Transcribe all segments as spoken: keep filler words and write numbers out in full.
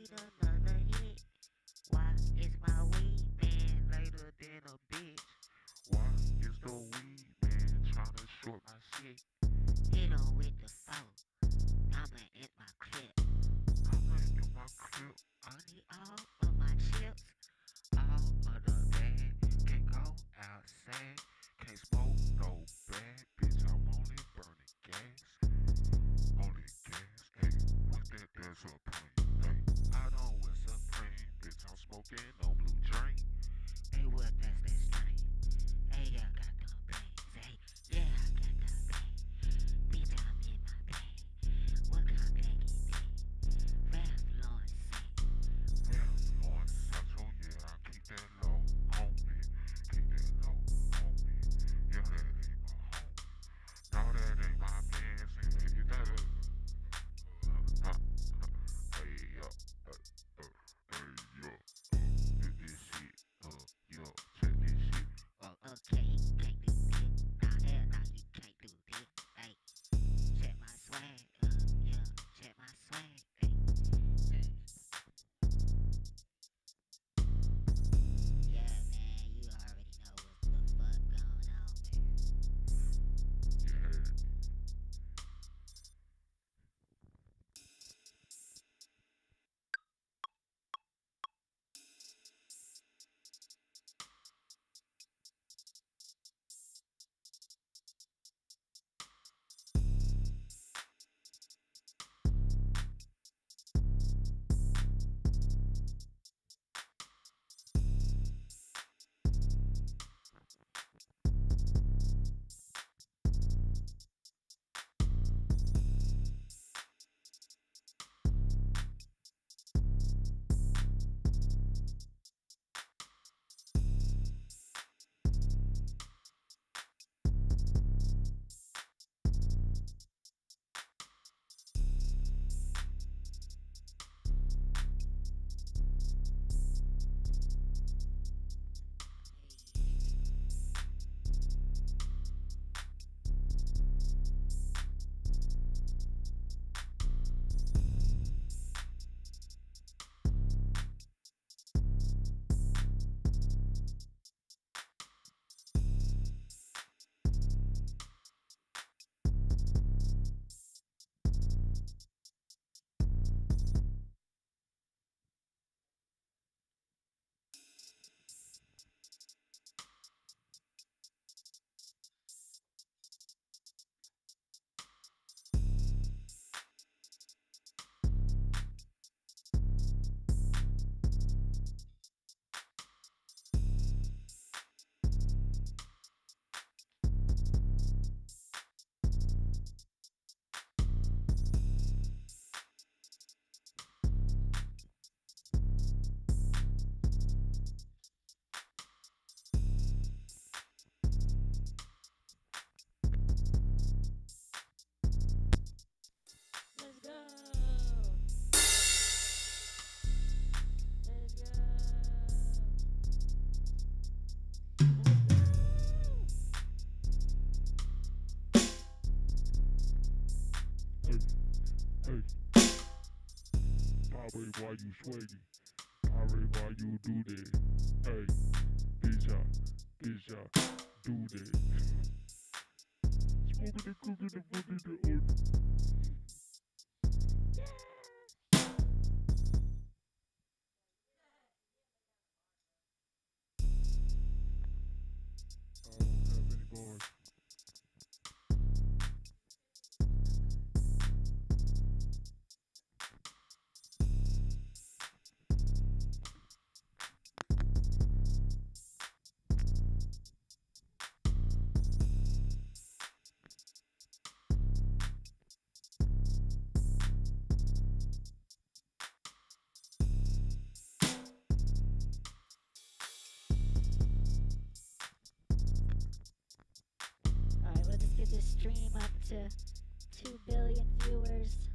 need another hit. Why is my weed man later than a bitch? Why is the weed man trying to short my shit? Hit her with the phone. I'ma in my clip. I'ma in my crib. I need all of my chips. All of the bag. Can't go outside. Can't smoke no bag. Bitch, I'm only burning gas. Only gas. Hey, what's that? That's Supreme. Hey, I don't wear Supreme. Bitch, I'm smoking no blue drink. Hey, what that's that strain? Hey, I got them brains. Hey, yeah, I got the bag. Bitch, I'm in my bag. What kind of bag is that? Ralph Lauren say. Ralph Lauren Sancho, yeah, I keep that low on me. Keep that low on me. Yeah, that ain't my homie. No, that ain't my man. See, hey, that is. Uh, uh, uh, hey, yo, uh, uh, hey, yo, uh, get this shit, uh, yo, check this shit. Oh, okay, can't do that. Nah, hell nah, you can't do that. Hey, check my swag. Uh, yeah, check my swag. Hey, hey. Yeah, man, you already know what the fuck going on, man. You heard me. Let's go. Let's go. Hey, hey, Bobby, why you sweaty? Bobby, why you do that? Hey, bitch, I, bitch, I do that. Smoking the cookie, the boogie, the old. I don't have any bars. Alright, let's get this stream up to two billion viewers.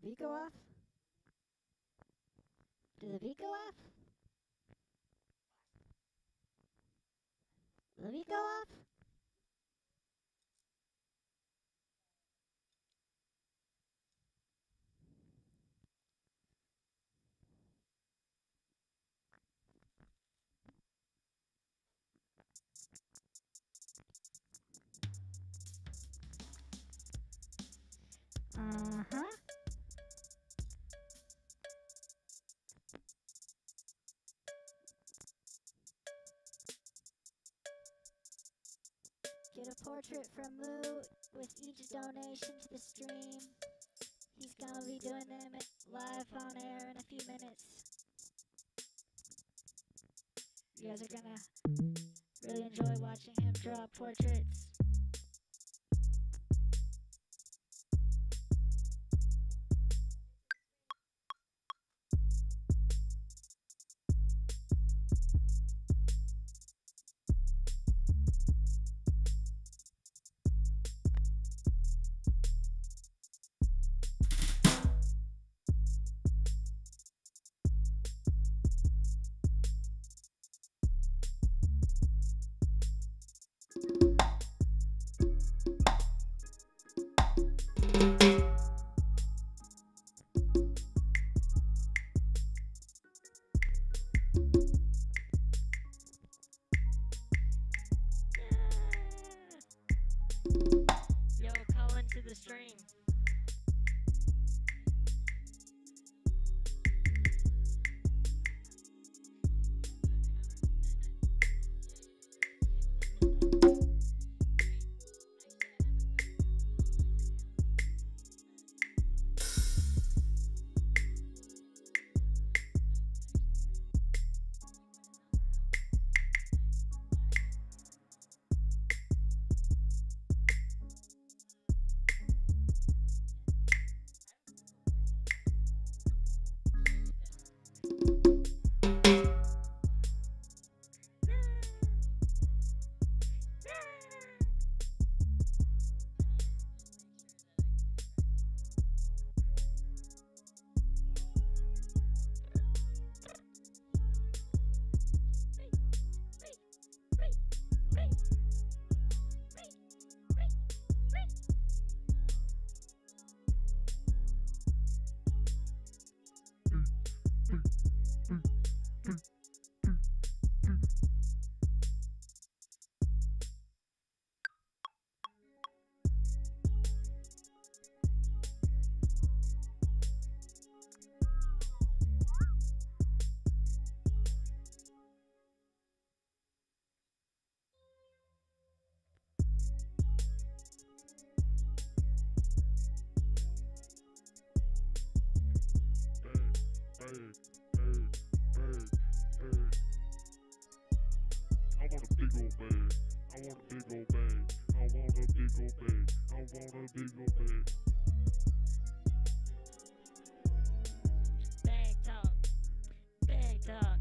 beat go off? Did the beat go off? Did the beat go off? Uh-huh. Get a portrait from Moo with each donation to the stream. He's gonna be doing them live on air in a few minutes. You guys are gonna really enjoy watching him draw portraits. Yo, call into the stream. Big talk. Big talk.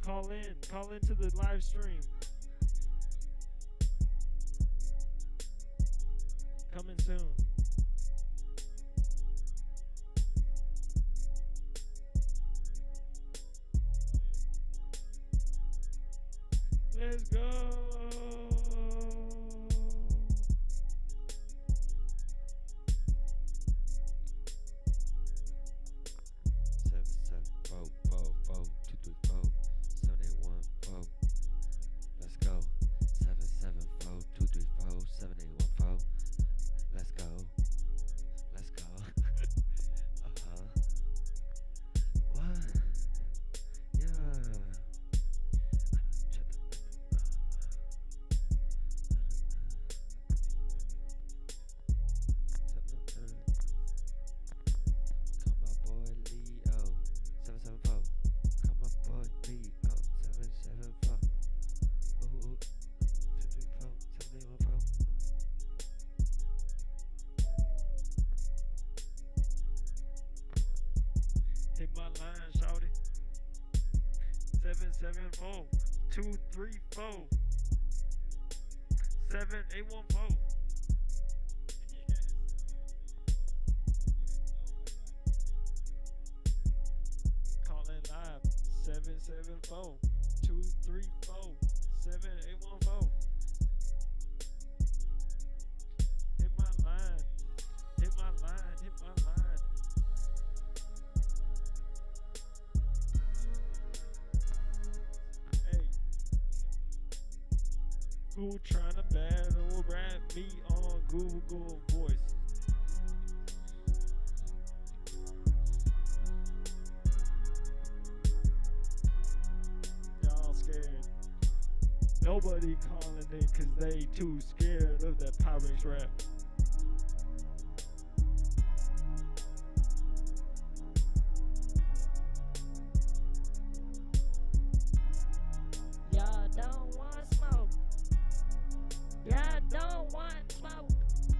Call in. Call into the live stream. Coming soon. Let's go. Seven seven four four four two three four seven eight one four. Let's go. Seven seven four two three four seven eight one four. Let's go. Let's go. uh huh. What? Yeah. Call my boy Leo. Seven seven four. Call my boy Leo. Seven seven four. Ooh, ooh. Two three four. Seven eight one four. Hit my line, shawty. Seven seven four two three four seven eight one four. Calling live. Seven seven four two three four seven eight one four. Hit my line. Hit my line. Hit my line. Hey, who tryna battle rap me on Google Voice? Y'all scared. Nobody calling it cause they too scared of that Pyrex rap. Y'all don't want smoke. Y'all don't want smoke.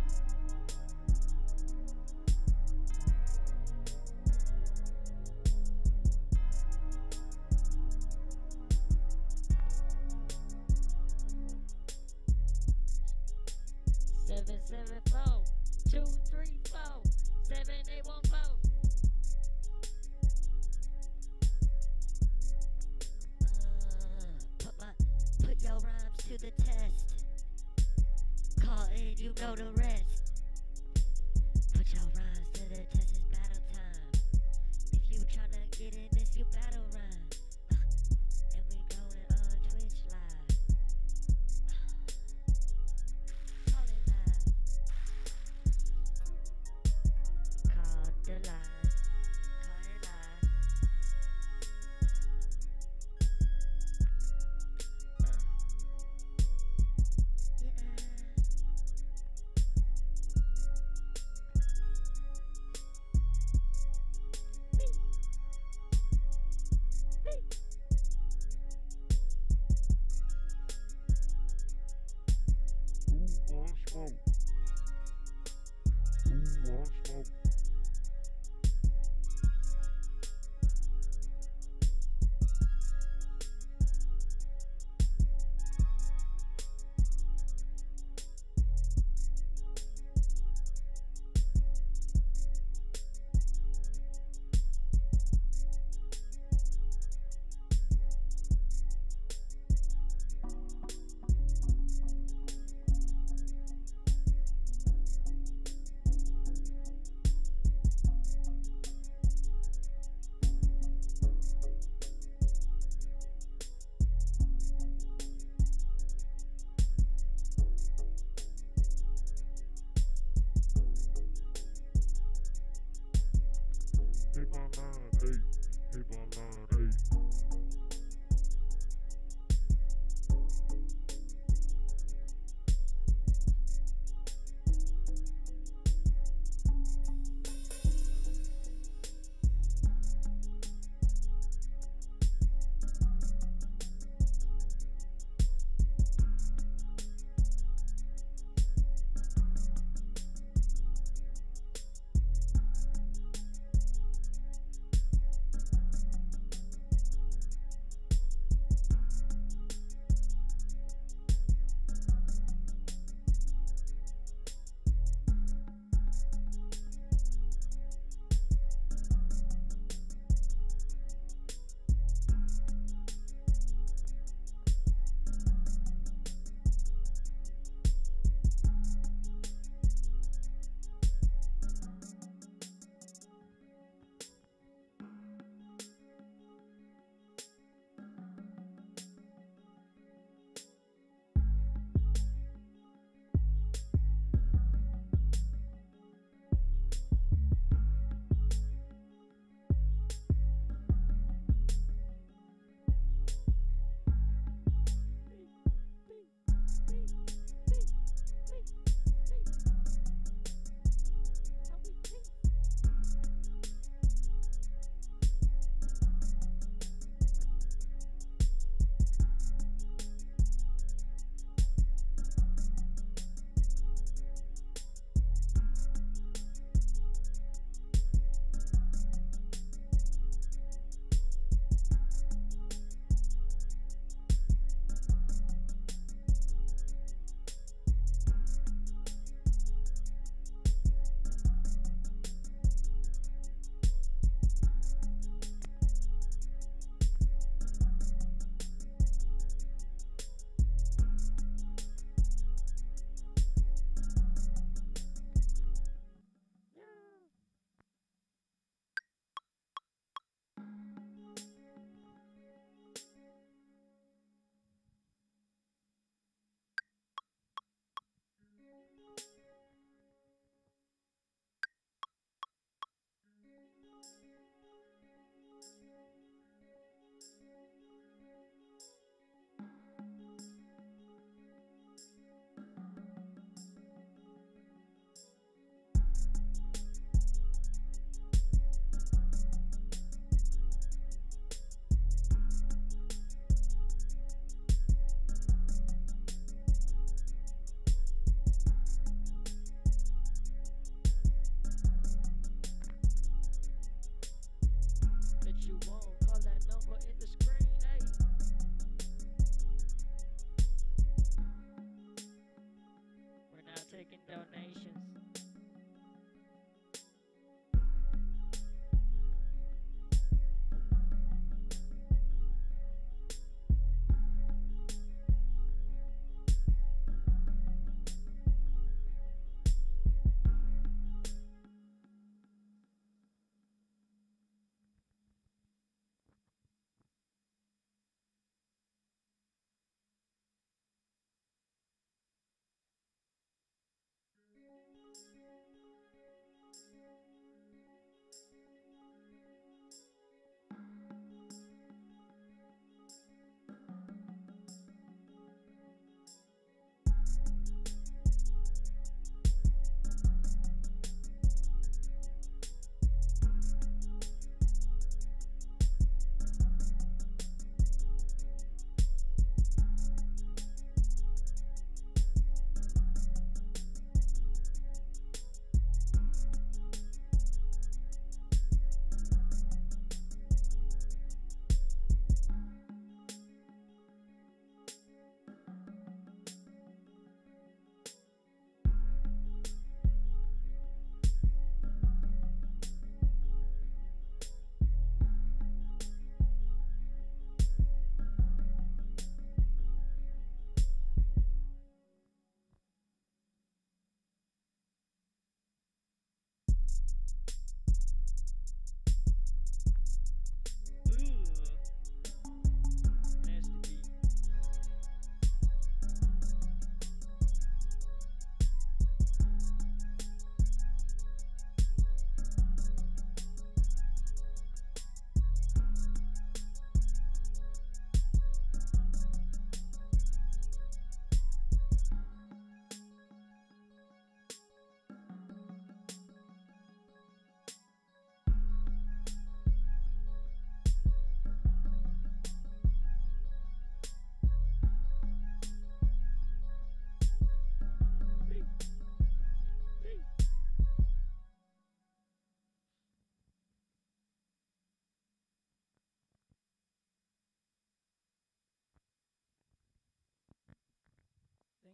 Seven seven four two three four seven eight one four. Put my, put your rhymes to the test. Call in, you know the rest. Put your rhymes to the test, it's battle time. If you tryna get in this, you battle rhyme. And we going on Twitch live. Calling live. Call the line. Calling live. Uh. Yeah.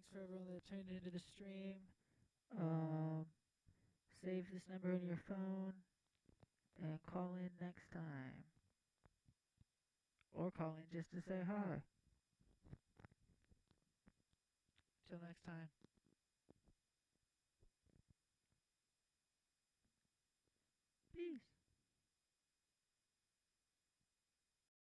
Thanks for everyone that tuned into the stream. Um, save this number in your phone and call in next time. Or call in just to say hi. Till next time.